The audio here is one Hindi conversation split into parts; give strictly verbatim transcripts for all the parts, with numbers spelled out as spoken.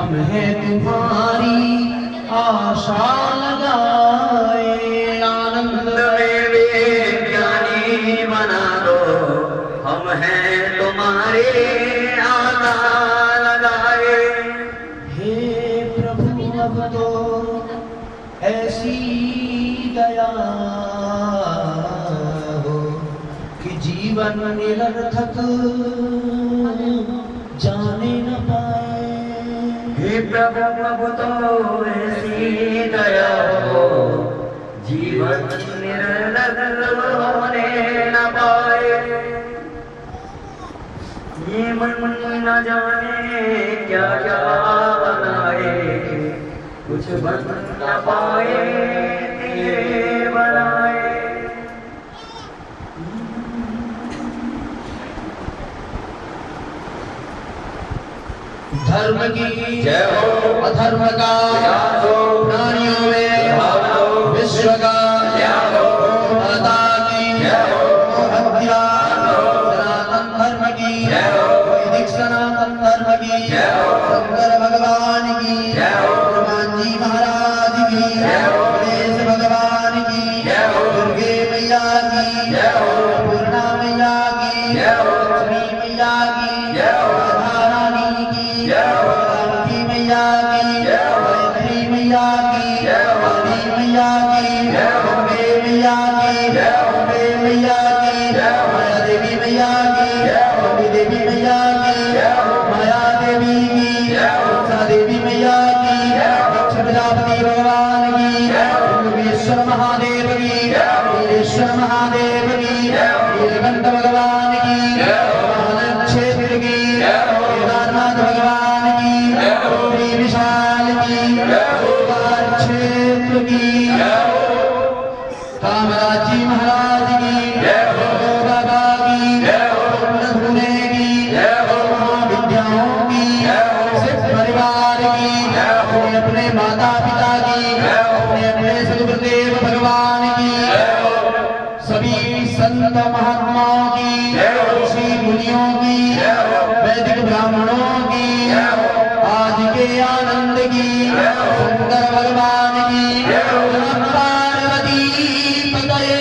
हम हैं तुम्हारी आशा लगाए। आनंद में विज्ञानी बना दो, हम हैं तुम्हारे आशा लगाए। हे प्रभु अब तो ऐसी दया हो कि जीवन निरर्थक जाने न पाए। हे प्रभु अब तो ऐसी दया हो, जीवन निरर्थक होने न पाए। ये मन न जाने क्या क्या बनाए, कुछ बन न पाए तेरे बनाए। धर्म की जय हो, अधर्म का विनाश हो, प्राणियों में विश्व का ज्ञान हो, माता की जय हो, हत्या सनातन धर्म की जय हो, वैदिक सनातन धर्म की जय हो, शंकर भगवान की जय हो, हनुमान जी महाराज की जय हो, गणेश भगवान की जय हो, दुर्गे मैया की जय हो, पूर्णा मैया की जय हो, लक्ष्मी मैया की जय हो, राधा रानी की जय हो, जानकी मैया की जय हो, गायत्री मैया की जय हो, काली मैया की जय हो, अम्बे मैया की जय हो, अम्बे मैया की जय हो, माया देवी मैया की जय हो, अम्बे देवी मैया की जय हो, माया देवी की जय हो, उषा देवी मैया की जय हो, दक्ष प्रजापति भगवान की जय हो, योगेश्वर महादेव की जय हो, नीलेश्वर महादेव की जय हो, नीलकंठ भगवान की जय हो, महान क्षेत्र की जय हो, केदारनाथ भगवान की जय हो, श्री विशाल की जय हो, केदार क्षेत्र की जय हो, कामराज जी महाराज की जय हो, बाबा की जय हो, धुने की जय हो, महाविद्याओं की जय हो, सिख परिवार की जय हो, अपने माता पिता की जय हो, अपने अपने सदगुरुदेव भगवान की जय हो, सभी संत महात्माओं की जय हो, ऋषि मुनियों की जय हो, वैदिक ब्राह्मणों की जय हो, आज के आनंद की जय हो, शंकर भगवान की जय हो, पार्वती पतये।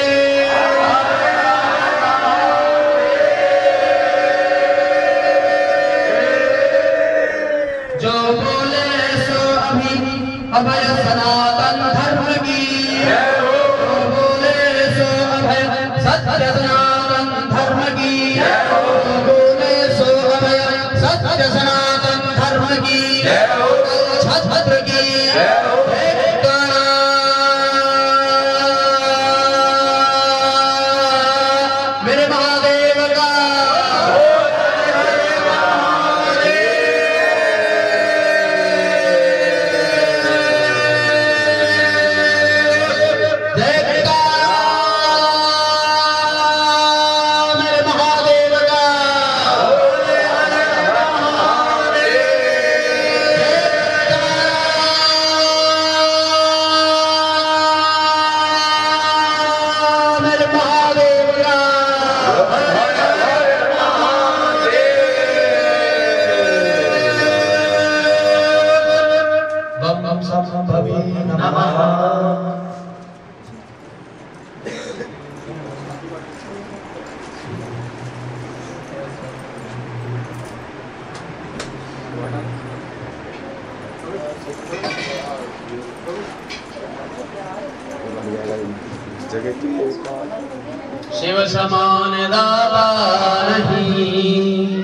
जो बोले सो अभी अभय सनातन धर्म की जय हो, जो बोले सो अभय सत्य सनातन धर्म की जय हो, जो बोले सो अभय सत्य सनातन धर्म की जय हो, छत्र की जय हो, मेरे महादेव का शिव समान दाता नहीं,